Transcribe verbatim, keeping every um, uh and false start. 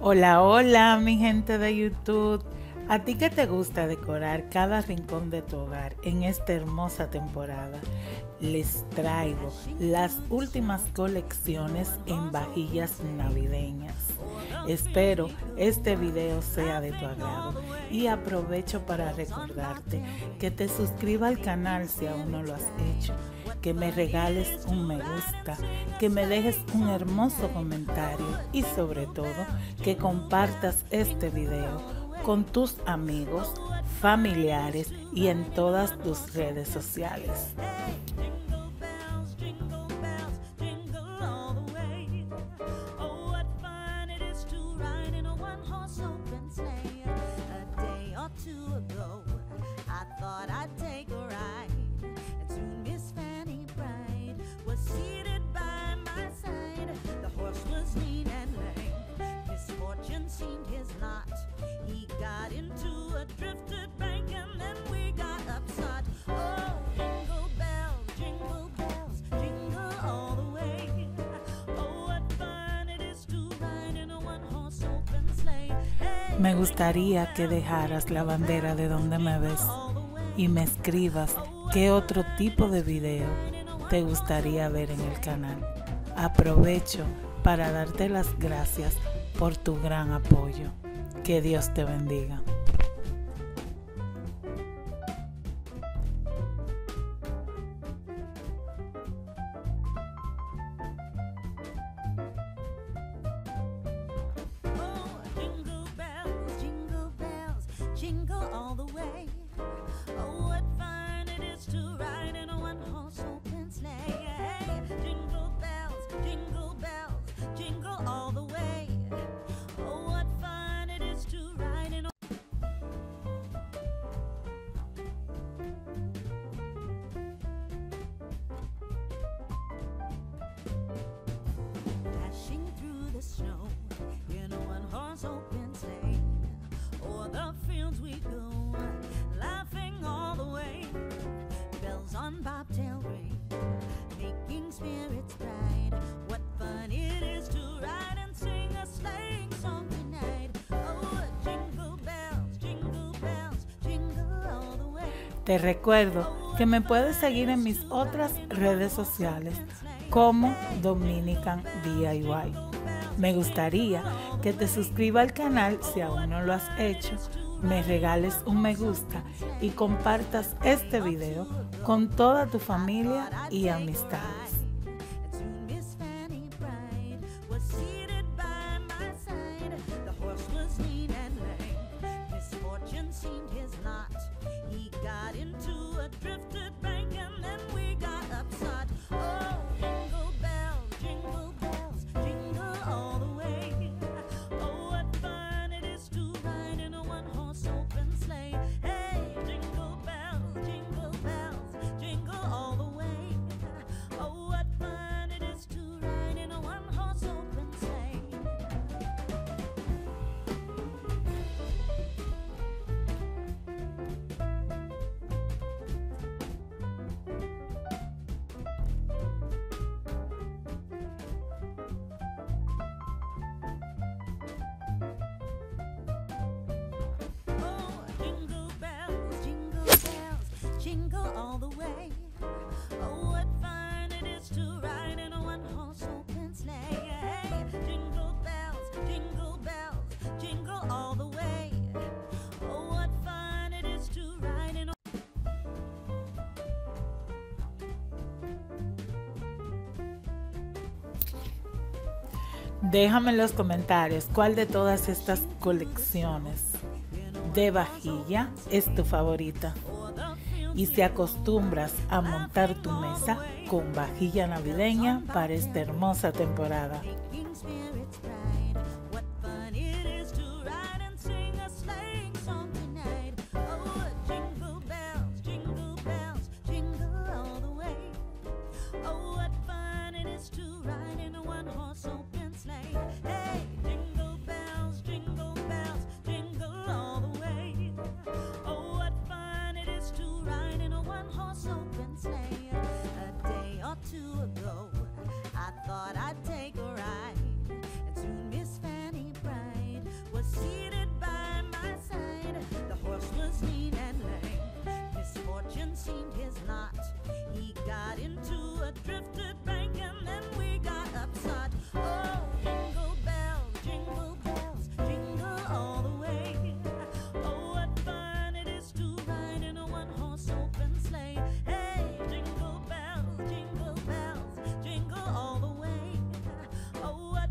Hola, hola, mi gente de YouTube. A ti que te gusta decorar cada rincón de tu hogar en esta hermosa temporada, les traigo las últimas colecciones en vajillas navideñas. Espero este video sea de tu agrado y aprovecho para recordarte que te suscribas al canal si aún no lo has hecho, que me regales un me gusta, que me dejes un hermoso comentario y sobre todo que compartas este video con tus amigos, familiares y en todas tus redes sociales. Me gustaría que dejaras la bandera de donde me ves y me escribas qué otro tipo de video te gustaría ver en el canal. Aprovecho para darte las gracias por tu gran apoyo. Que Dios te bendiga. Jingle all the way. Oh, what fun it is to ride in a one-horse open sleigh. Hey, jingle bells, jingle bells, jingle all the way. Oh, what fun it is to ride in a dashing through the snow in a one-horse open sleigh. O'er the fields we go, laughing all the way. Bells on bobtail ring, making spirits bright. What fun it is to ride and sing a sleighing song tonight. Oh, jingle bells, jingle bells, jingle all the way. Te recuerdo que me puedes seguir en mis otras redes sociales como Dominican D I Y. Me gustaría que te suscribas al canal si aún no lo has hecho, me regales un me gusta y compartas este video con toda tu familia y amistades. Jingle all the way. Oh, what fun it is to ride in a one-horse open sleigh. Hey, jingle bells, jingle bells, jingle all the way. Oh, what fun it is to ride in a Déjame en los comentarios cuál de todas estas colecciones de vajilla es tu favorita. Y si acostumbras a montar tu mesa con vajilla navideña para esta hermosa temporada.